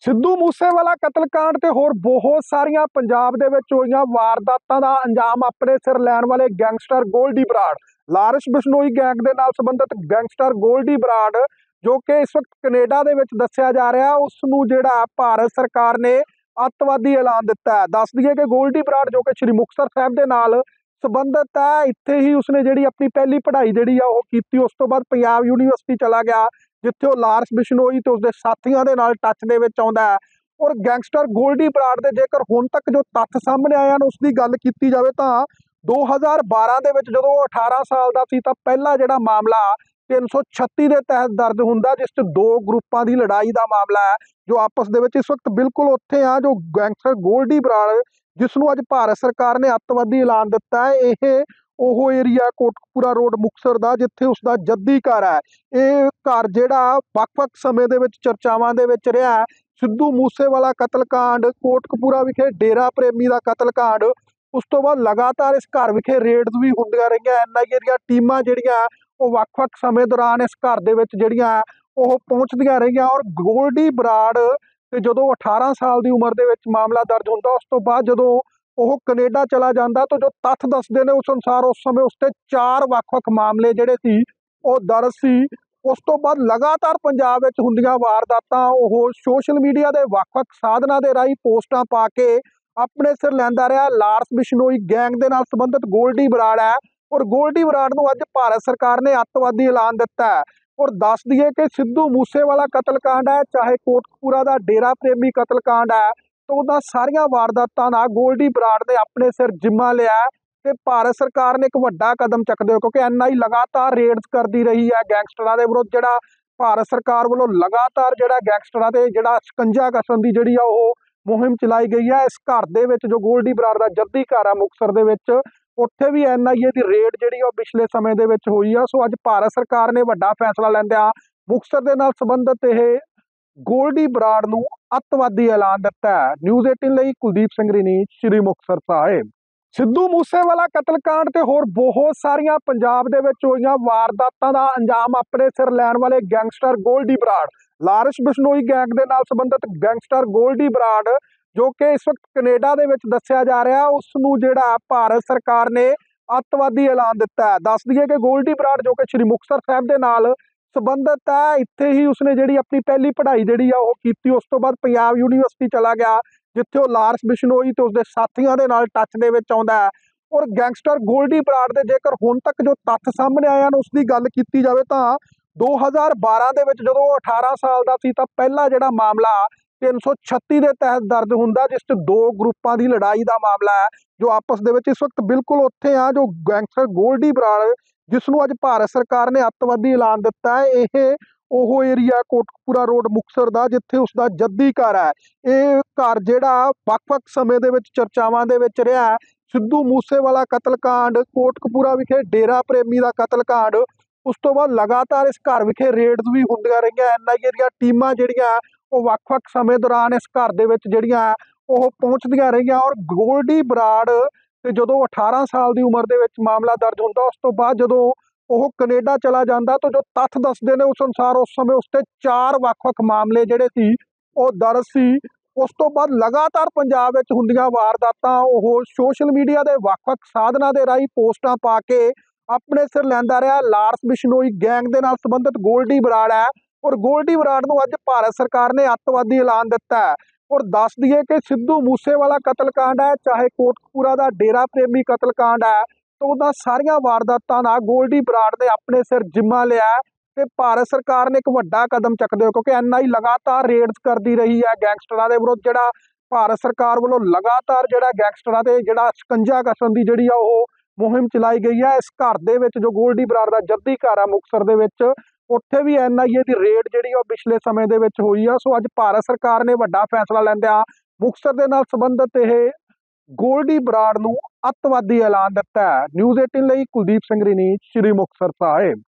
ਸਿੱਧੂ ਮੂਸੇਵਾਲਾ ਕਤਲकांड ਤੇ ਹੋਰ ਬਹੁਤ ਸਾਰੀਆਂ ਪੰਜਾਬ ਦੇ ਵਿੱਚ ਹੋਈਆਂ ਵਾਰਦਾਤਾਂ ਦਾ ਅੰਜਾਮ ਆਪਣੇ ਸਿਰ ਲੈਣ ਵਾਲੇ gangster Goldy Brar, Lawrence Bishnoi gang ਦੇ ਨਾਲ ਸੰਬੰਧਿਤ ਗੈਂਗਸਟਰ ਗੋਲਡੀ ਬਰਾੜ, ਜੋ ਕਿ ਇਸ ਵਕਤ ਕੈਨੇਡਾ ਦੇ ਵਿੱਚ ਦੱਸਿਆ ਜਾ ਰਿਹਾ, ਉਸ ਨੂੰ ਜਿਹੜਾ ਭਾਰਤ ਸਰਕਾਰ ਨੇ ਅੱਤਵਾਦੀ ਐਲਾਨ ਦਿੱਤਾ ਹੈ। ਦੱਸ ਦਈਏ ਕਿ ਗੋਲਡੀ ਬਰਾੜ ਜੋ ਕਿ ਸ਼੍ਰੀ ਮੁਕਤਸਰ ਸਾਹਿਬ ਦੇ ਨਾਲ ਸੰਬੰਧਿਤ ਹੈ, ਇੱਥੇ ਹੀ ਉਸਨੇ ਜਿਹੜੀ ਆਪਣੀ ਪਹਿਲੀ ਪੜ੍ਹਾਈ ਜਿਹੜੀ ਆ ਉਹ ਕੀਤੀ। ਉਸ ਤੋਂ ਬਾਅਦ ਪੰਜਾਬ ਯੂਨੀਵਰਸਿਟੀ ਚਲਾ ਗਿਆ, ਜਿੱਥੇ ਉਹ ਲਾਰੈਂਸ ਬਿਸ਼ਨੋਈ ਤੇ ਉਸਦੇ ਸਾਥੀਆਂ ਦੇ ਨਾਲ ਟੱਚ ਦੇ ਵਿੱਚ ਆਉਂਦਾ ਹੈ। ਔਰ ਗੈਂਗਸਟਰ ਗੋਲਡੀ ਬਰਾੜ ਦੇ ਜੇਕਰ ਹੁਣ ਤੱਕ ਜੋ ਤੱਥ ਸਾਹਮਣੇ ਆਏ ਹਨ ਉਸ ਦੀ ਗੱਲ ਕੀਤੀ ਜਾਵੇ ਤਾਂ 2012 ਦੇ ਵਿੱਚ ਜਦੋਂ ਉਹ 18 ਸਾਲ ਦਾ ਸੀ ਤਾਂ ਪਹਿਲਾ ਜਿਹੜਾ ਮਾਮਲਾ 336 ਦੇ ਤਹਿਤ ਦਰਜ ਹੁੰਦਾ, ਜਿਸ 'ਚ ਦੋ ਗਰੁੱਪਾਂ ਦੀ ਲੜਾਈ ਦਾ ਮਾਮਲਾ ਹੈ ਜੋ ਆਪਸ ਦੇ ਵਿੱਚ ਇਸ ਵਕਤ ਬਿਲਕੁਲ ਉੱਥੇ ਆ। ਜੋ ਗੈਂਗਸਟਰ ਗੋਲਡੀ ਬਰਾੜ, ਜਿਸ ਨੂੰ ਅੱਜ ਭਾਰਤ ਸਰਕਾਰ ਨੇ ਅੱਤਵਾਦੀ ਐਲਾਨ ਦਿੱਤਾ ਹੈ, ਇਹ ਉਹ ਏਰੀਆ ਕੋਟਕਪੂਰਾ ਰੋਡ ਮੁਕਤਸਰ ਦਾ ਜਿੱਥੇ ਉਸਦਾ ਜੱਦੀ ਘਰ ਹੈ। ਇਹ ਘਰ ਜਿਹੜਾ ਵੱਖ-ਵੱਖ ਸਮੇਂ ਦੇ ਵਿੱਚ ਚਰਚਾਵਾਂ ਦੇ ਵਿੱਚ ਰਿਹਾ ਹੈ। ਸਿੱਧੂ ਮੂਸੇਵਾਲਾ ਕਤਲकांड, ਕੋਟਕਪੂਰਾ ਵਿਖੇ ਡੇਰਾ ਪ੍ਰੇਮੀ ਦਾ ਕਤਲकांड, ਉਸ ਤੋਂ ਬਾਅਦ ਲਗਾਤਾਰ ਇਸ ਘਰ ਵਿਖੇ ਰੇਡਸ ਵੀ ਹੁੰਦੀਆਂ ਰਹੀਆਂ। NIA ਦੀਆਂ ਟੀਮਾਂ ਜਿਹੜੀਆਂ ਉਹ ਵੱਖ-ਵੱਖ ਸਮੇਂ ਦੌਰਾਨ ਇਸ ਘਰ ਦੇ ਵਿੱਚ ਜਿਹੜੀਆਂ ਉਹ ਪਹੁੰਚਦੀਆਂ ਰਹੀਆਂ। ਔਰ ਗੋਲਡੀ ਬਰਾੜ ਤੇ ਜਦੋਂ 18 ਸਾਲ ਦੀ ਉਮਰ ਦੇ ਵਿੱਚ ਮਾਮਲਾ ਦਰਜ ਹੁੰਦਾ, ਉਸ ਤੋਂ ਬਾਅਦ ਜਦੋਂ ਉਹ ਕੈਨੇਡਾ ਚਲਾ ਜਾਂਦਾ ਤਾਂ ਜੋ ਤੱਥ ਦੱਸਦੇ ਨੇ ਉਸ ਅਨੁਸਾਰ ਉਸ ਸਮੇਂ ਉਸ 'ਤੇ 4 ਵੱਖ-ਵੱਖ ਮਾਮਲੇ ਜਿਹੜੇ ਸੀ ਉਹ ਦਰਜ ਸੀ। ਉਸ ਤੋਂ ਬਾਅਦ ਲਗਾਤਾਰ ਪੰਜਾਬ ਵਿੱਚ ਹੁੰਦੀਆਂ ਵਾਰਦਾਤਾਂ ਉਹ ਸੋਸ਼ਲ ਮੀਡੀਆ ਦੇ ਵੱਖ-ਵੱਖ ਸਾਧਨਾਂ ਦੇ ਰਾਹੀਂ ਪੋਸਟਾਂ ਪਾ ਕੇ ਆਪਣੇ ਸਿਰ ਲੈਂਦਾ ਰਿਹਾ। ਲਾਰੈਂਸ ਬਿਸ਼ਨੋਈ ਗੈਂਗ ਦੇ ਨਾਲ ਸੰਬੰਧਿਤ ਗੋਲਡੀ ਬਰਾੜ ਹੈ, ਔਰ ਗੋਲਡੀ ਬਰਾੜ ਨੂੰ ਅੱਜ ਭਾਰਤ ਸਰਕਾਰ ਨੇ ਅੱਤਵਾਦੀ ਐਲਾਨ ਦਿੱਤਾ ਹੈ। ਔਰ ਦੱਸ ਦਈਏ ਕਿ ਸਿੱਧੂ ਮੂਸੇਵਾਲਾ ਕਤਲकांड ਹੈ, ਚਾਹੇ ਕੋਟਕਪੂਰਾ ਦਾ ਡੇਰਾ ਪ੍ਰੇਮੀ ਕਤਲकांड ਹੈ, ਤਾਂ ਉਹਨਾਂ ਸਾਰੀਆਂ ਵਾਰਦਾਤਾਂ ਦਾ ਗੋਲਡੀ ਬਰਾੜ ਨੇ ਆਪਣੇ ਸਿਰ ਜ਼ਿੰਮਾ ਲਿਆ ਤੇ ਭਾਰਤ ਸਰਕਾਰ ਨੇ ਇੱਕ ਵੱਡਾ ਕਦਮ ਚੱਕਦੇ ਹੋ, ਕਿਉਂਕਿ NIA ਲਗਾਤਾਰ ਰੇਡਸ ਕਰਦੀ ਰਹੀ ਹੈ ਗੈਂਗਸਟਰਾਂ ਦੇ ਵਿਰੁੱਧ। ਜਿਹੜਾ ਭਾਰਤ ਸਰਕਾਰ ਵੱਲੋਂ ਲਗਾਤਾਰ ਜਿਹੜਾ ਗੈਂਗਸਟਰਾਂ ਤੇ ਜਿਹੜਾ ਸ਼ਿਕੰਜਾ ਕਸਣ ਦੀ ਜਿਹੜੀ ਆ ਉਹ ਮੁਹਿੰਮ ਚਲਾਈ ਗਈ ਹੈ। ਇਸ ਘਰ ਦੇ ਵਿੱਚ ਜੋ ਗੋਲਡੀ ਬਰਾੜ ਦਾ ਜੱਦੀ ਘਰ ਆ ਮੁਕਤਸਰ ਦੇ ਵਿੱਚ, ਉੱਥੇ ਵੀ NIA ਦੀ ਰੇਡ ਜਿਹੜੀ ਉਹ ਪਿਛਲੇ ਸਮੇਂ ਦੇ ਵਿੱਚ ਹੋਈ ਆ। ਸੋ ਅੱਜ ਭਾਰਤ ਸਰਕਾਰ ਨੇ ਵੱਡਾ ਫੈਸਲਾ ਲੈਂਦਿਆਂ ਮੁਕਤਸਰ ਦੇ ਨਾਲ ਸੰਬੰਧਿਤ ਇਹ ਗੋਲਡੀ ਬਰਾੜ ਨੂੰ ਅੱਤਵਾਦੀ ਐਲਾਨ ਦਿੱਤਾ ਹੈ। ਨਿਊਜ਼ 18 ਲਈ ਕੁਲਦੀਪ ਸਿੰਘ ਰੀਨੀ, ਸ਼੍ਰੀ ਮੁਕਤਸਰ ਸਾਹਿਬ। ਸਿੱਧੂ ਮੂਸੇਵਾਲਾ ਕਤਲकांड ਤੇ ਹੋਰ ਬਹੁਤ ਸਾਰੀਆਂ ਪੰਜਾਬ ਦੇ ਵਿੱਚ ਹੋਈਆਂ ਵਾਰਦਾਤਾਂ ਦਾ ਅੰਜਾਮ ਆਪਣੇ ਸਿਰ ਲੈਣ ਵਾਲੇ gangster Goldy Brar, Lawrence Bishnoi gang ਦੇ ਨਾਲ ਸੰਬੰਧਿਤ ਗੈਂਗਸਟਰ ਗੋਲਡੀ ਬਰਾੜ, ਜੋ ਕਿ ਇਸ ਵਕਤ ਕੈਨੇਡਾ ਦੇ ਵਿੱਚ ਦੱਸਿਆ ਜਾ ਰਿਹਾ, ਉਸ ਨੂੰ ਜਿਹੜਾ ਭਾਰਤ ਸਰਕਾਰ ਨੇ ਅੱਤਵਾਦੀ ਐਲਾਨ ਦਿੱਤਾ ਹੈ। ਦੱਸ ਦਈਏ ਕਿ ਗੋਲਡੀ ਬਰਾੜ ਜੋ ਕਿ ਸ਼੍ਰੀ ਮੁਕਤਸਰ ਸਾਹਿਬ ਦੇ ਨਾਲ ਸੰਬੰਧਿਤ ਹੈ, ਇੱਥੇ ਹੀ ਉਸਨੇ ਜਿਹੜੀ ਆਪਣੀ ਪਹਿਲੀ ਪੜ੍ਹਾਈ ਜਿਹੜੀ ਆ ਉਹ ਕੀਤੀ। ਉਸ ਤੋਂ ਬਾਅਦ ਪੰਜਾਬ ਯੂਨੀਵਰਸਿਟੀ ਚਲਾ ਗਿਆ, ਜਿੱਥੇ ਉਹ ਲਾਰੈਂਸ ਬਿਸ਼ਨੋਈ ਤੇ ਉਸਦੇ ਸਾਥੀਆਂ ਦੇ ਨਾਲ ਟੱਚ ਦੇ ਵਿੱਚ ਆਉਂਦਾ ਹੈ। ਔਰ ਗੈਂਗਸਟਰ ਗੋਲਡੀ ਬਰਾੜ ਦੇ ਜੇਕਰ ਹੁਣ ਤੱਕ ਜੋ ਤੱਥ ਸਾਹਮਣੇ ਆਏ ਹਨ ਉਸ ਦੀ ਗੱਲ ਕੀਤੀ ਜਾਵੇ ਤਾਂ 2012 ਦੇ ਵਿੱਚ ਜਦੋਂ ਉਹ 18 ਸਾਲ ਦਾ ਸੀ ਤਾਂ ਪਹਿਲਾ ਜਿਹੜਾ ਮਾਮਲਾ 336 ਦੇ ਤਹਿਤ ਦਰਜ ਹੁੰਦਾ, ਜਿਸ 'ਚ ਦੋ ਗਰੁੱਪਾਂ ਦੀ ਲੜਾਈ ਦਾ ਮਾਮਲਾ ਹੈ ਜੋ ਆਪਸ ਦੇ ਵਿੱਚ ਇਸ ਵਕਤ ਬਿਲਕੁਲ ਉੱਥੇ ਆ। ਜੋ ਗੈਂਗਸਟਰ ਗੋਲਡੀ ਬਰਾੜ, ਜਿਸ ਨੂੰ ਅੱਜ ਭਾਰਤ ਸਰਕਾਰ ਨੇ ਅੱਤਵਾਦੀ ਐਲਾਨ ਦਿੱਤਾ ਹੈ, ਇਹ ਉਹ ਏਰੀਆ ਕੋਟਕਪੂਰਾ ਰੋਡ ਮੁਕਤਸਰ ਦਾ ਜਿੱਥੇ ਉਸਦਾ ਜੱਦੀ ਘਰ ਹੈ। ਇਹ ਘਰ ਜਿਹੜਾ ਵੱਖ-ਵੱਖ ਸਮੇਂ ਦੇ ਵਿੱਚ ਚਰਚਾਵਾਂ ਦੇ ਵਿੱਚ ਰਿਹਾ ਹੈ। ਸਿੱਧੂ ਮੂਸੇਵਾਲਾ ਕਤਲकांड, ਕੋਟਕਪੂਰਾ ਵਿਖੇ ਡੇਰਾ ਪ੍ਰੇਮੀ ਦਾ ਕਤਲकांड, ਉਸ ਤੋਂ ਬਾਅਦ ਲਗਾਤਾਰ ਇਸ ਘਰ ਵਿਖੇ ਰੇਡਸ ਵੀ ਹੁੰਦੀਆਂ ਰਹੀਆਂ। NIA ਦੀਆਂ ਟੀਮਾਂ ਜਿਹੜੀਆਂ ਉਹ ਵੱਖ-ਵੱਖ ਸਮੇਂ ਦੌਰਾਨ ਇਸ ਘਰ ਦੇ ਵਿੱਚ ਜਿਹੜੀਆਂ ਉਹ ਪਹੁੰਚਦੀਆਂ ਰਹੀਆਂ। ਔਰ ਗੋਲਡੀ ਬਰਾੜ ਤੇ ਜਦੋਂ 18 ਸਾਲ ਦੀ ਉਮਰ ਦੇ ਵਿੱਚ ਮਾਮਲਾ ਦਰਜ ਹੁੰਦਾ, ਉਸ ਤੋਂ ਬਾਅਦ ਜਦੋਂ ਉਹ ਕੈਨੇਡਾ ਚਲਾ ਜਾਂਦਾ ਤਾਂ ਜੋ ਤੱਥ ਦੱਸਦੇ ਨੇ ਉਸ ਅਨੁਸਾਰ ਉਸ ਸਮੇਂ ਉਸ 'ਤੇ 4 ਵੱਖ-ਵੱਖ ਮਾਮਲੇ ਜਿਹੜੇ ਸੀ ਉਹ ਦਰਜ ਸੀ। ਉਸ ਤੋਂ ਬਾਅਦ ਲਗਾਤਾਰ ਪੰਜਾਬ ਵਿੱਚ ਹੁੰਦੀਆਂ ਵਾਰਦਾਤਾਂ ਉਹ ਸੋਸ਼ਲ ਮੀਡੀਆ ਦੇ ਵੱਖ-ਵੱਖ ਸਾਧਨਾਂ ਦੇ ਰਾਹੀਂ ਪੋਸਟਾਂ ਪਾ ਕੇ ਆਪਣੇ ਸਿਰ ਲੈਂਦਾ ਰਿਹਾ। ਲਾਰੈਂਸ ਬਿਸ਼ਨੋਈ ਗੈਂਗ ਦੇ ਨਾਲ ਸੰਬੰਧਿਤ ਗੋਲਡੀ ਬਰਾੜ ਹੈ, ਔਰ ਗੋਲਡੀ ਬਰਾੜ ਨੂੰ ਅੱਜ ਭਾਰਤ ਸਰਕਾਰ ਨੇ ਅੱਤਵਾਦੀ ਐਲਾਨ ਦਿੱਤਾ ਹੈ। ਔਰ ਦੱਸ ਦਈਏ ਕਿ ਸਿੱਧੂ ਮੂਸੇਵਾਲਾ ਕਤਲकांड ਹੈ, ਚਾਹੇ ਕੋਟਕਪੂਰਾ ਦਾ ਡੇਰਾ ਪ੍ਰੇਮੀ ਕਤਲकांड ਹੈ, ਤਾਂ ਉਹਨਾਂ ਸਾਰੀਆਂ ਵਾਰਦਾਤਾਂ ਦਾ ਗੋਲਡੀ ਬਰਾੜ ਨੇ ਆਪਣੇ ਸਿਰ ਜ਼ਿੰਮਾ ਲਿਆ ਤੇ ਭਾਰਤ ਸਰਕਾਰ ਨੇ ਇੱਕ ਵੱਡਾ ਕਦਮ ਚੱਕਦੇ ਹੋ, ਕਿਉਂਕਿ NIA ਲਗਾਤਾਰ ਰੇਡਸ ਕਰਦੀ ਰਹੀ ਹੈ ਗੈਂਗਸਟਰਾਂ ਦੇ ਵਿਰੁੱਧ। ਜਿਹੜਾ ਭਾਰਤ ਸਰਕਾਰ ਵੱਲੋਂ ਲਗਾਤਾਰ ਜਿਹੜਾ ਗੈਂਗਸਟਰਾਂ ਤੇ ਜਿਹੜਾ ਸ਼ਿਕੰਜਾ ਕਸਣ ਦੀ ਜਿਹੜੀ ਆ ਉਹ ਮੁਹਿੰਮ ਚਲਾਈ ਗਈ ਹੈ। ਇਸ ਘਰ ਦੇ ਵਿੱਚ ਜੋ ਗੋਲਡੀ ਬਰਾੜ ਦਾ ਜੱਦੀ ਘਰ ਆ ਮੁਕਤਸਰ ਦੇ ਵਿੱਚ, ਉੱਥੇ ਵੀ NIA ਦੀ ਰੇਡ ਜਿਹੜੀ ਉਹ ਪਿਛਲੇ ਸਮੇਂ ਦੇ ਵਿੱਚ ਹੋਈ ਆ। ਸੋ ਅੱਜ ਭਾਰਤ ਸਰਕਾਰ ਨੇ ਵੱਡਾ ਫੈਸਲਾ ਲੈਂਦਿਆਂ ਮੁਕਤਸਰ ਦੇ ਨਾਲ ਸੰਬੰਧਿਤ ਇਹ ਗੋਲਡੀ ਬਰਾੜ ਨੂੰ ਅੱਤਵਾਦੀ ਐਲਾਨ ਦਿੱਤਾ ਹੈ। ਨਿਊਜ਼ 18 ਲਈ ਕੁਲਦੀਪ ਸਿੰਘ ਰੀਨੀ, ਸ਼੍ਰੀ ਮੁਕਤਸਰ ਸਾਹਿਬ।